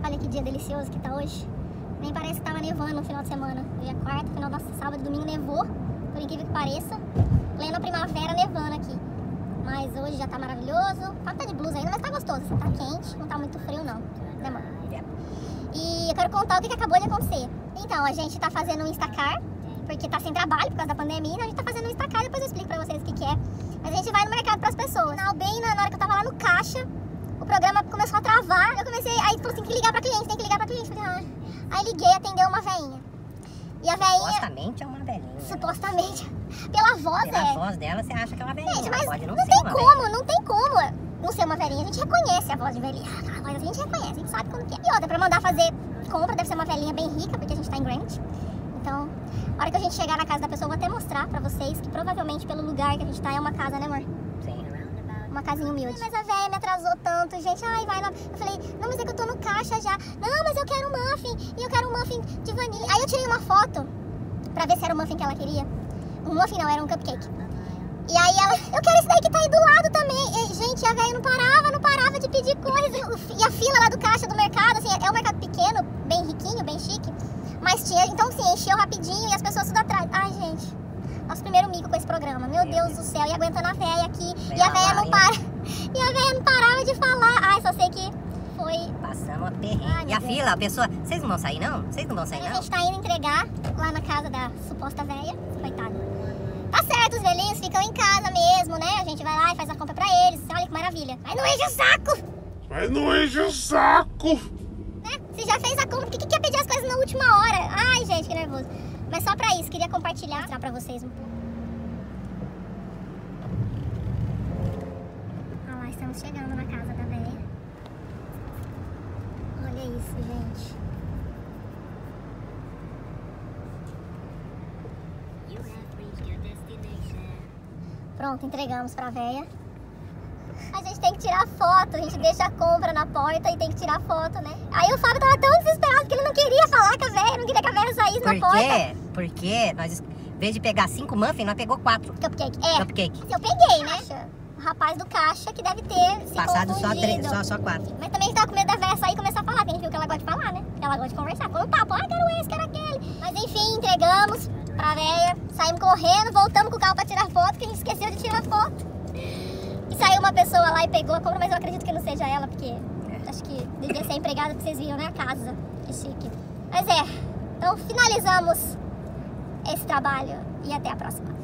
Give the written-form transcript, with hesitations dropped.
Olha que dia delicioso que tá hoje. Nem parece que tava nevando no final de semana. Hoje é quarta, final da sábado, domingo nevou. Por incrível que pareça. Plena primavera nevando aqui. Mas hoje já tá maravilhoso. Tá de blusa ainda, mas tá gostoso. Assim, tá quente, não tá muito frio não. Né, amor? E eu quero contar o que acabou de acontecer. Então, a gente tá fazendo um Instacar, porque tá sem trabalho por causa da pandemia. A gente tá fazendo um Instacar, depois eu explico pra vocês o que é. Mas a gente vai no mercado pras pessoas. Bem na hora que eu tava lá no caixa, o programa começou a travar. Eu comecei, aí falou assim, tem que ligar pra cliente, tem que ligar pra cliente. Falei, Aí liguei, atendeu uma veinha. E a veinha... Supostamente é uma velhinha. Supostamente. Pela voz, Pela voz dela, você acha que é uma velhinha. Gente, mas pode não tem ser uma como, velhinha. não tem como não ser uma velhinha. A gente reconhece a voz de velhinha. A voz a gente reconhece, a gente sabe como que é. E outra, pra mandar fazer compra, deve ser uma velhinha bem rica, porque a gente tá em Greenwich. Então, a hora que a gente chegar na casa da pessoa, eu vou até mostrar pra vocês que provavelmente pelo lugar que a gente tá é uma casa, né, amor? Sim. Uma casinha humilde. Mas a velha me atrasou tanto, gente. Ai, vai lá. Eu falei, não, mas é que eu tô no caixa já. Não, mas eu quero um muffin. E eu quero um muffin de vanilha. Aí eu tirei uma foto pra ver se era o muffin que ela queria. Um muffin não, era um cupcake. E aí ela, eu quero esse daí que tá aí do lado também. E, gente, a velha não parava de pedir coisa. E a fila lá do caixa do mercado, assim, é um mercado pequeno, bem riquinho, bem chique. Mas tinha, então sim, encheu rapidinho e as pessoas tudo atrás. Ai, gente, nosso primeiro mico com esse programa. Meu Deus do céu, e aguentando a véia aqui. E a véia não para. E a véia não parava de falar. Ai, só sei que foi... Passamos a perrengue. Ai, E a meu fila, a pessoa... Vocês não vão sair, não? Vocês não vão sair, Aí a não? gente tá indo entregar lá na casa da suposta véia. Coitada. Tá certo, os velhinhos ficam em casa mesmo, né? A gente vai lá e faz a compra pra eles. Olha que maravilha. Mas não enche o saco! Mas não enche o saco! Né? Você já fez a compra, por que quer pedir as coisas na última hora? Ai, gente, que nervoso. Mas só pra isso, queria compartilhar, mostrar pra vocês um pouco. Olha lá, estamos chegando na casa da véia. Olha isso, gente. Pronto, entregamos pra véia. A gente tem que tirar foto, a gente deixa a compra na porta e tem que tirar foto, né? Aí o Fábio tava tão desesperado que ele não queria falar com a véia, não queria que a véia saísse na porta. Por quê? Porque nós, em vez de pegar 5 muffins, nós pegou 4. Cupcake. Cupcake. Eu peguei, né? O rapaz do caixa que deve ter se Passado só confundido. 3, só 4. Mas também a gente tava com medo da véia sair e começar a falar, que a gente viu que ela gosta de falar, né? Ela gosta de conversar, falando papo, quero esse, quero aquele. Mas enfim, entregamos pra véia, saímos correndo, voltamos com o carro pra tirar foto, que a gente esqueceu de tirar foto. E saiu uma pessoa lá e pegou a compra, mas eu acredito que não seja ela, porque acho que devia ser empregada, porque vocês viram, né, a casa. Que chique. Mas então finalizamos esse trabalho e até a próxima.